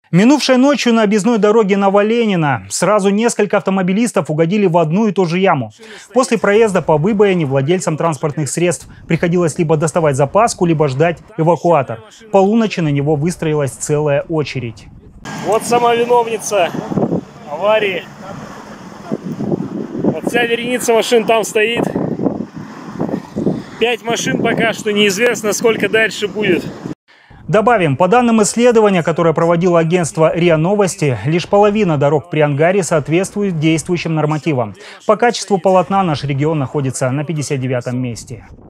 Минувшей ночью на объездной дороге Новоленина сразу несколько автомобилистов угодили в одну и ту же яму. После проезда по выбоине владельцам транспортных средств приходилось либо доставать запаску, либо ждать эвакуатор. К полуночи на него выстроилась целая очередь. Вот сама виновница аварии. Вот вся вереница машин там стоит. 5 машин пока что, неизвестно, сколько дальше будет. Добавим, по данным исследования, которое проводило агентство РИА Новости, лишь половина дорог при Ангаре соответствует действующим нормативам. По качеству полотна наш регион находится на 59-м месте.